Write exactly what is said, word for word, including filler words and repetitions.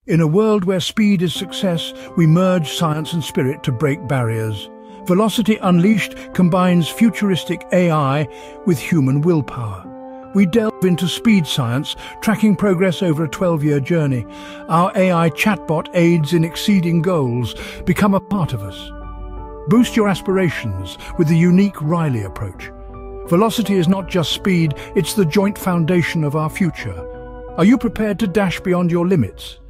In a world where speed is success, we merge science and spirit to break barriers. Velocity Unleashed combines futuristic A I with human willpower. We delve into speed science, tracking progress over a twelve-year journey. Our A I chatbot aids in exceeding goals. Become a part of us. Boost your aspirations with the unique Riley approach. Velocity is not just speed, it's the joint foundation of our future. Are you prepared to dash beyond your limits?